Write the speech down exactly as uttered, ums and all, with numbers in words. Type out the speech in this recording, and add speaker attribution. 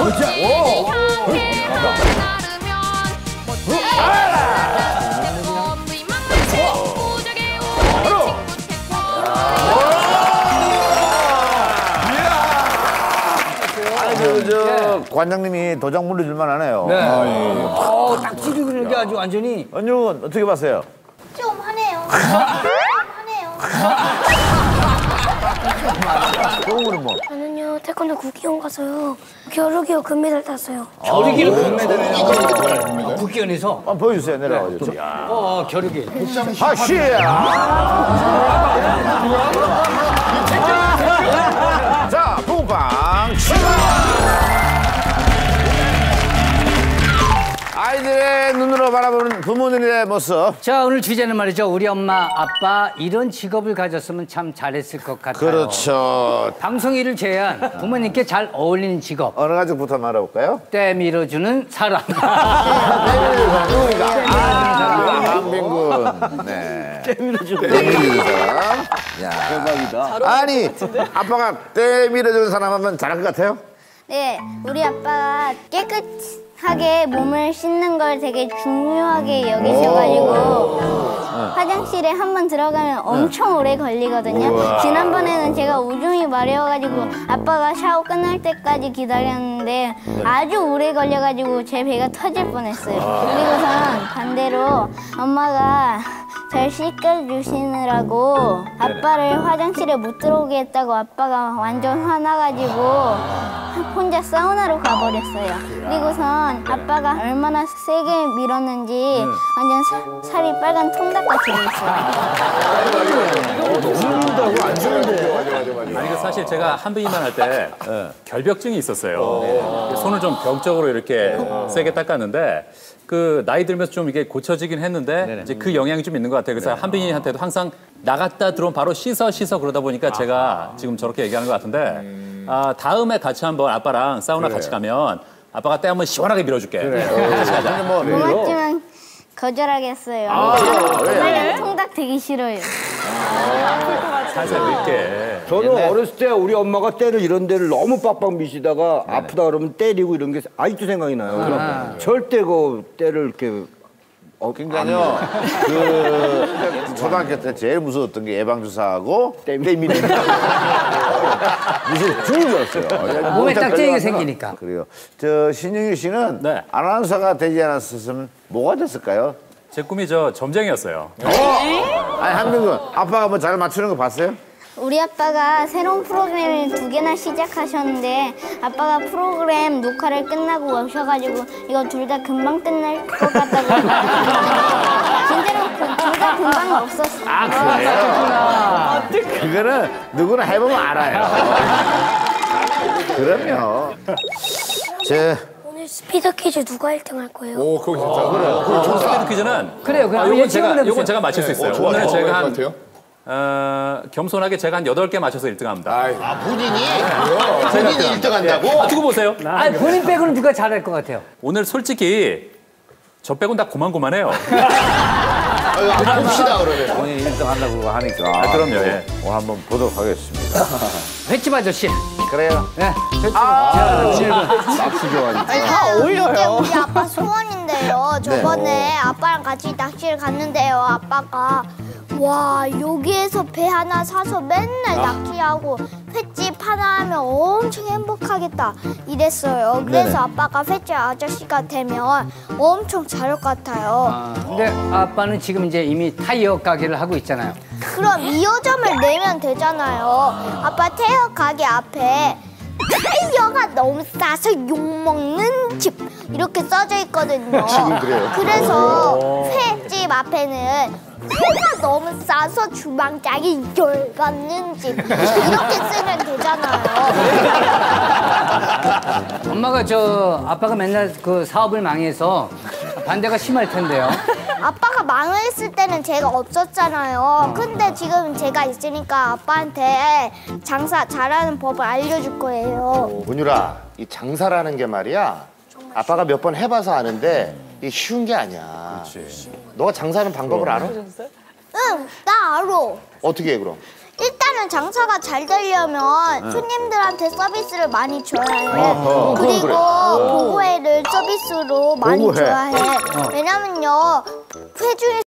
Speaker 1: 그렇지. 오. 바로. 아니 저, 저 관장님이 도장 물려줄만 하네요.
Speaker 2: 네. 어, 딱 찌르는 게 아주 완전히.
Speaker 1: 언니는 어떻게 봤어요?
Speaker 3: 좀 하네요. 좀 하네요.
Speaker 1: 좋은 거는 뭐?
Speaker 4: 저는요 태권도 국기원 가서요 겨루기로 금메달 땄어요.
Speaker 2: 겨루기로 금메달을 국기원에서.
Speaker 1: 한번 보여주세요. 내려가지고.
Speaker 2: 어, 어, 겨루기.
Speaker 1: 하시야. 자, 붕빵 출발. 아이들의 눈으로 바라보는 부모님의 모습.
Speaker 2: 자, 오늘 주제는 말이죠. 우리 엄마, 아빠 이런 직업을 가졌으면 참 잘했을 것 같아요.
Speaker 1: 그렇죠.
Speaker 2: 방송 일을 제외한 부모님께 잘 어울리는 직업.
Speaker 1: 어느 가족부터 말해볼까요?
Speaker 2: 때 밀어주는 사람.
Speaker 1: 아, 한빈군. 네. 때 밀어주는 사람. 야. 대박이다. 아니, 아빠가 때 밀어주는 사람 하면 잘할 것 같아요?
Speaker 3: 네, 우리 아빠가 깨끗하게 몸을 씻는 걸 되게 중요하게 여기셔가지고 화장실에 한 번 들어가면 엄청 오래 걸리거든요.
Speaker 1: 우와.
Speaker 3: 지난번에는 제가 오줌이 마려워가지고 아빠가 샤워 끝날 때까지 기다렸는데 아주 오래 걸려가지고 제 배가 터질 뻔했어요. 그리고선 반대로 엄마가 잘 씻겨주시느라고 아빠를 화장실에 못 들어오게 했다고 아빠가 완전 화나가지고 혼자 사우나로 가버렸어요. 그리고선 아빠가 얼마나 세게 밀었는지 완전 사, 살이 빨간 통닭같이 됐어요.
Speaker 5: 아니, 그 사실 제가 한빈이만 할 때 결벽증이 있었어요. 손을 좀 병적으로 이렇게 세게 닦았는데 그 나이 들면서 좀 이게 고쳐지긴 했는데 네네. 이제 그 영향이 좀 있는 것 같아요. 그래서 네. 한빈이한테도 항상 나갔다 들어오면 바로 씻어 씻어 그러다 보니까 아하. 제가 지금 저렇게 얘기하는 것 같은데 음... 아, 다음에 같이 한번 아빠랑 사우나 그래. 같이 가면 아빠가 때 한번 시원하게 밀어줄게. 그래. 같이 가자.
Speaker 3: 뭐, 고맙지만 거절하겠어요. 아, 빨간 통닭 되게 싫어요.
Speaker 5: 아, 살살 밀게.
Speaker 6: 저는 옛날... 어렸을 때 우리 엄마가 때를 이런 데를 너무 빡빡 미시다가 네네. 아프다 그러면 때리고 이런 게 아직도 생각이 나요. 아. 절대 그 때를 이렇게
Speaker 1: 어, 그러니까요. 그 초등학교 때 제일 무서웠던 게 예방주사하고 땜미는 무슨 죽는 줄 알았어요.
Speaker 2: 몸에 딱쟁이가 생기니까.
Speaker 1: 그래요. 저 신영일 씨는 네. 아나운서가 되지 않았으면 뭐가 됐을까요?
Speaker 5: 제 꿈이 저 점쟁이였어요.
Speaker 1: 어? 아니 한민군 아빠가 뭐 잘 맞추는 거 봤어요?
Speaker 3: 우리 아빠가 새로운 프로그램을 두 개나 시작하셨는데 아빠가 프로그램 녹화를 끝나고 오셔가지고 이거 둘 다 금방 끝날 것 같다고 진짜로 둘 다 금방 없었어요.
Speaker 1: 아 그래요? 그거는 누구나 해보면 알아요. 그럼요. 제
Speaker 4: 오늘 스피드 퀴즈 누가 일 등 할 거예요?
Speaker 7: 오, 그거 진짜.
Speaker 5: 그래. 그래. 스피드 퀴즈는
Speaker 2: 그래요.
Speaker 5: 아, 요건 제가 요건 제가 맞힐 수 있어요.
Speaker 7: 어,
Speaker 5: 오늘은 제가 한
Speaker 7: 같아요?
Speaker 5: 어, 겸손하게 제가 한 여덟 개 맞춰서 일 등 합니다.
Speaker 7: 아,
Speaker 8: 본인이? 본인이 일 등 한다고?
Speaker 5: 아, 두고 보세요.
Speaker 2: 아니, 본인 빼고는 누가 잘할 것 같아요?
Speaker 5: 오늘 솔직히 저 빼고는 다 고만고만해요.
Speaker 8: 아, 봅시다, 그러면.
Speaker 1: 본인이 일 등 한다고 하니까.
Speaker 5: 아, 그럼요, 예.
Speaker 1: 뭐 한번 보도록 하겠습니다.
Speaker 2: 횟집 아저씨.
Speaker 1: 그래요?
Speaker 2: 네. 횟집.
Speaker 1: 아, 낚시 좋아하니까.
Speaker 3: 아니, 다 어울려요. 이게 우리 아빠 소원인데요. 저번에 네. 아빠랑 같이 낚시를 갔는데요. 아빠가 와 여기에서 배 하나 사서 맨날 아. 낚시하고 횟집 하나 하면 엄청 행복하겠다 이랬어요. 그래서 네네. 아빠가 횟집 아저씨가 되면 엄청 잘할 것 같아요.
Speaker 2: 아, 근데 아빠는 지금 이제 이미 타이어 가게를 하고 있잖아요.
Speaker 3: 그럼 이 호점을 내면 되잖아요. 아빠 타이어 가게 앞에 타이어가 너무 싸서 욕먹는 집 이렇게 써져 있거든요.
Speaker 7: 지금 그래요.
Speaker 3: 그래서 횟집 앞에는 회가 너무 싸서 주방장이 열받는 집 이렇게 쓰면 되잖아요.
Speaker 2: 엄마가 저 아빠가 맨날 그 사업을 망해서 반대가 심할 텐데요.
Speaker 3: 아빠가 망했을 때는 제가 없었잖아요. 근데 지금 제가 있으니까 아빠한테 장사 잘하는 법을 알려줄 거예요.
Speaker 8: 문유라, 이 장사라는 게 말이야 아빠가 몇 번 해봐서 아는데 이게 쉬운 게 아니야.
Speaker 5: 그렇지.
Speaker 8: 너가 장사하는 방법을 알아?
Speaker 3: 응, 나 알아.
Speaker 8: 어떻게 해 그럼?
Speaker 3: 일단은 장사가 잘 되려면 손님들한테 서비스를 많이 줘야 해.
Speaker 1: 어허.
Speaker 3: 그리고
Speaker 1: 그건 그래.
Speaker 3: 보고회를 서비스로 많이
Speaker 1: 보고회.
Speaker 3: 줘야 해. 왜냐면요, 회중에